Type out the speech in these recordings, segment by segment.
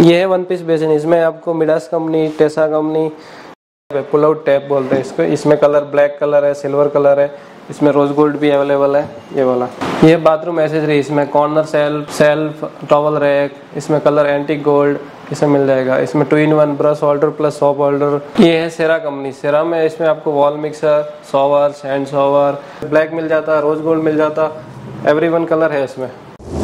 ये है one piece basin. इसमें आपको Midas company, Tessa company pull out tap बोलते हैं इसको। इसमें कलर ब्लैक कलर है, सिल्वर कलर है, इसमें रोज गोल्ड भी अवेलेबल है। ये वाला ये बाथरूम एसेसरी, इसमें कॉर्नर सेल्फ टॉवल रैक, इसमें कलर एंटीक गोल्ड इसमें मिल जाएगा। इसमें 2-in-1 brush holder plus soap holder. ये है सेरा कंपनी। सेरा में इसमें आपको wall mixer, shower, hand shower, black मिल जाता, रोज गोल्ड मिल जाता, एवरी1 कलर है इसमें।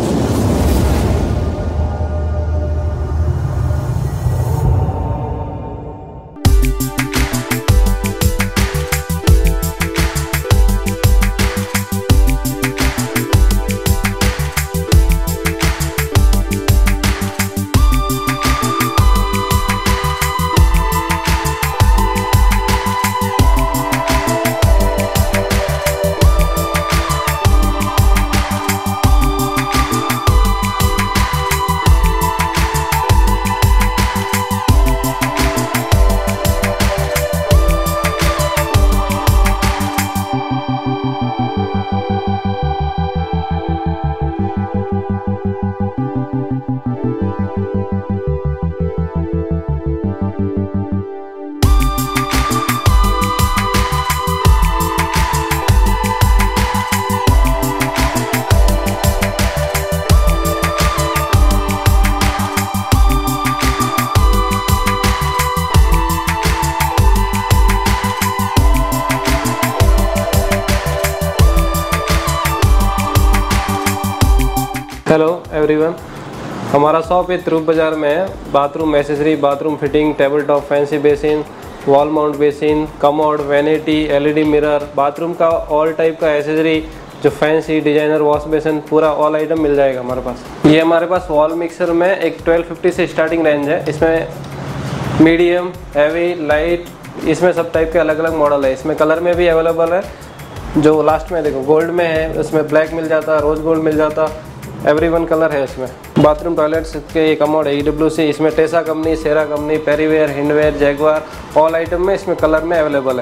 हेलो एवरीवन, हमारा शॉप है ध्रुव बाजार में है। Bathroom accessory, bathroom fitting, table top, fancy basin, wall mount basin, commode, vanity, LED mirror, bathroom का ऑल टाइप का एसेसरी, जो फैंसी डिजाइनर वॉश बेसिन, पूरा ऑल आइटम मिल जाएगा हमारे पास। ये हमारे पास वॉल मिक्सर में एक 1250 से स्टार्टिंग रेंज है। इसमें मीडियम, हैवी, लाइट, इसमें सब टाइप के अलग अलग मॉडल है। इसमें कलर में भी अवेलेबल है। जो लास्ट में देखो गोल्ड में है, उसमें ब्लैक मिल जाता, रोज गोल्ड मिल जाता, एवरी1 कलर है इसमें। बाथरूम टॉयलेट्स के कमोड है EWC। इसमें Tessa company, Cera company, Parryware, Hindware, Jaquar, all item में इसमें कलर में अवेलेबल है।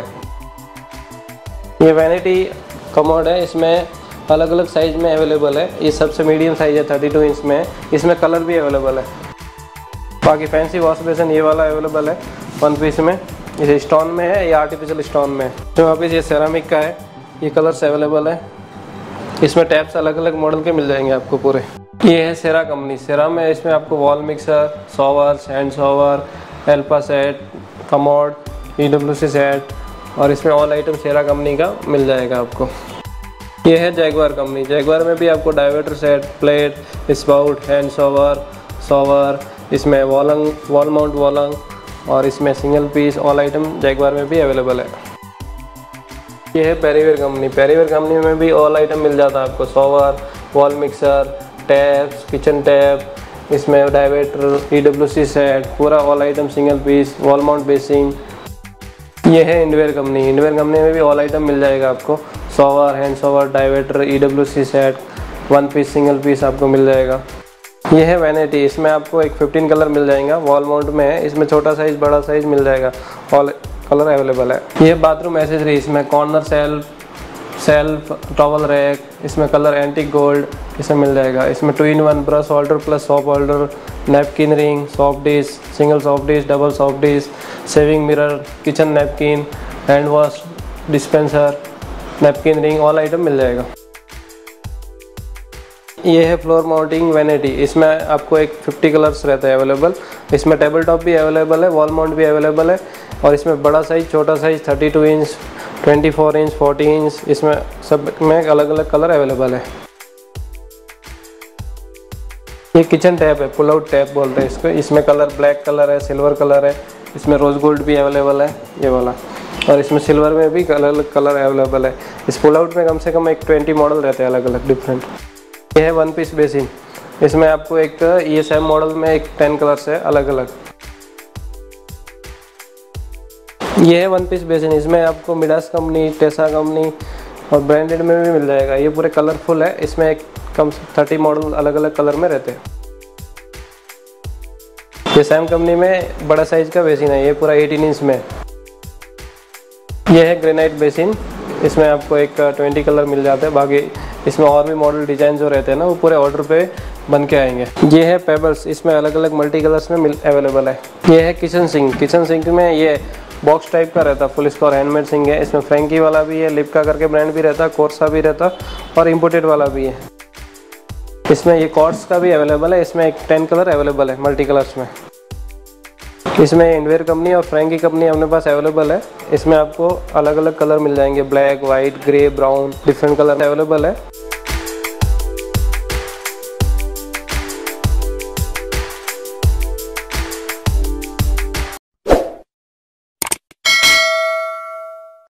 ये वैनिटी कमोड है, इसमें अलग अलग साइज में अवेलेबल है। ये सबसे मीडियम साइज है, 32 इंच में है। इसमें कलर भी अवेलेबल है। बाकी फैंसी वॉश बेसिन ये वाला अवेलेबल है वन पीस में। ये स्टोन में है, ये आर्टिफिशियल स्टोन में है। जो वापस ये सेरामिक का है, ये कलर्स अवेलेबल है। इसमें टैप्स अलग अलग मॉडल के मिल जाएंगे आपको पूरे। ये है सेरा कंपनी। सेरा में इसमें आपको wall mixer, shower, hand shower, एल्पा सेट, कमोड, EWC सेट, और इसमें ऑल आइटम सेरा कंपनी का मिल जाएगा आपको। ये है जैगवार कंपनी। जैगवार में भी आपको diverter set, plate, spout, hand shower, इसमें वॉल माउंट वॉलंग, और इसमें single piece all item Jaquar में भी अवेलेबल है। ये है पेरीवेयर कंपनी। पेरीवेयर कंपनी में भी ऑल आइटम मिल जाता है आपको। Shower, wall mixer, taps, kitchen tap, इसमें डाइवर्टर, EWC सेट, पूरा all item single piece, wall mount basin. ये है इंडवेयर कंपनी। इंडवेयर कंपनी में भी ऑल आइटम मिल जाएगा आपको। Shower, hand shower, diverter, EWC set, one piece, single piece आपको मिल जाएगा। ये है वैनिटी। इसमें आपको एक 15 कलर मिल जाएगा। वॉल माउंट में है। इसमें छोटा साइज, बड़ा साइज मिल जाएगा। ऑल कलर अवेलेबल है। ये बाथरूम एसेसरी। इसमें कॉर्नर सेल्फ टॉवल रैक, इसमें कलर एंटीक गोल्ड इसमें मिल जाएगा। इसमें 2-in-1 brush holder plus soap holder, napkin ring, soft dish, single soft dish, double soft dish, saving mirror, kitchen napkin, hand wash dispenser, napkin ring, all item मिल जाएगा। ये है floor mounting vanity. इसमें आपको एक 50 कलर्स रहते हैं available. इसमें टेबल टॉप भी अवेलेबल है, वॉल माउंट भी अवेलेबल है, और इसमें बड़ा साइज, छोटा साइज, 32 इंच, 24 इंच, 40 इंच, इसमें सब में अलग अलग कलर अवेलेबल है। ये किचन टैप है, पुल आउट टैप बोलते हैं इसको। इसमें कलर ब्लैक कलर है, सिल्वर कलर है, इसमें रोज गोल्ड भी अवेलेबल है ये वाला, और इसमें सिल्वर में भी अलग अलग कलर अवेलेबल है। इस पुल आउट में कम से कम एक 20 मॉडल रहते हैं अलग अलग डिफरेंट। ये है वन पीस बेसिन। इसमें आपको एक ESM मॉडल में एक 10 कलर्स है अलग अलग। ये है वन पीस बेसिन। इसमें आपको मिडास कंपनी, टेसा कंपनी और ब्रांडेड में भी मिल जाएगा। ये पूरे कलरफुल है। इसमें एक कम 30 मॉडल अलग अलग कलर में रहते हैं। ये सैम कंपनी में बड़ा साइज का बेसिन है। ये पूरा 18 इंच में। ये है ग्रेनाइट बेसिन। इसमें आपको एक 20 कलर मिल जाते हैं। बाकी इसमें और भी मॉडल डिज़ाइन जो रहते हैं ना, वो पूरे ऑर्डर पे बन के आएंगे। ये है पेबल्स, इसमें अलग अलग मल्टी कलर्स में अवेलेबल है। ये है किचन सिंक। किचन सिंक में ये बॉक्स टाइप का रहता है, फुल स्क्वायर हैंडमेड सिंक है। इसमें फ्रैंकी वाला भी है, लिप्का करके ब्रांड भी रहता है, कोर्सा भी रहता और इम्पोर्टेड वाला भी है। इसमें ये कॉर्ड्स का भी अवेलेबल है। इसमें एक 10 कलर अवेलेबल है मल्टी कलर्स में। इसमें इंडवेयर कंपनी और फ्रैंकी कंपनी अपने पास अवेलेबल है। इसमें आपको अलग अलग कलर मिल जाएंगे, black, white, grey, brown, different colour available है।